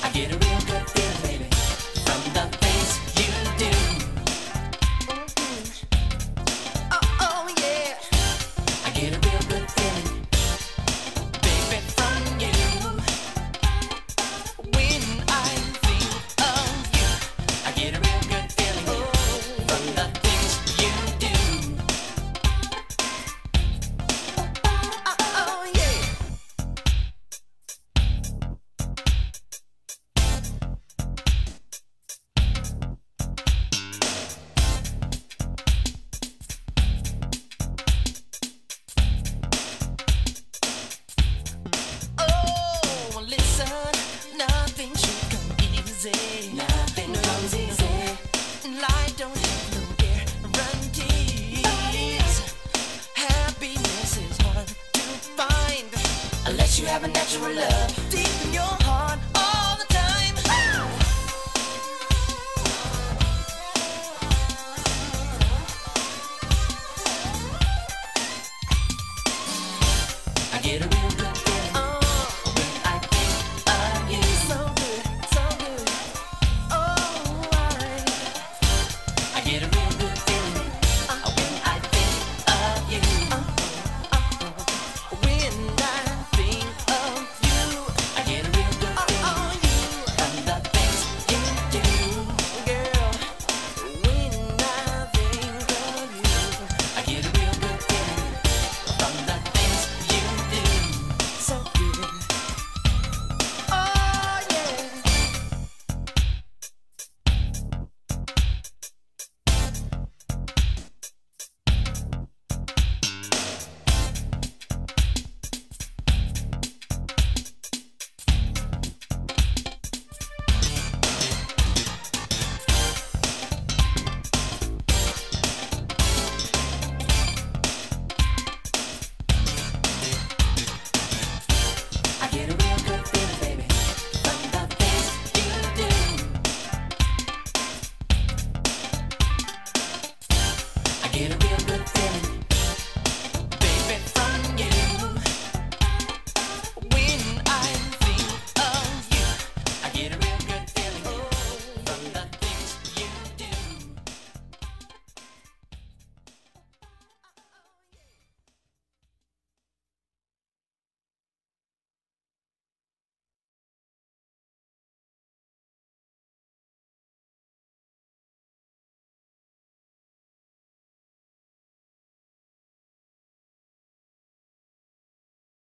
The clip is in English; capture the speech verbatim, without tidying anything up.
I get a real good feeling, baby, from the things you do. Mm-hmm. Oh, oh yeah, I get a real good feeling, baby, from you. When I think of you, I get a real good feeling, oh, from the things you do. Oh, oh yeah. Oh, listen, nothing should come easy. Nothing comes easy. Life don't have no guarantees. Happiness is hard to find unless you have a natural love.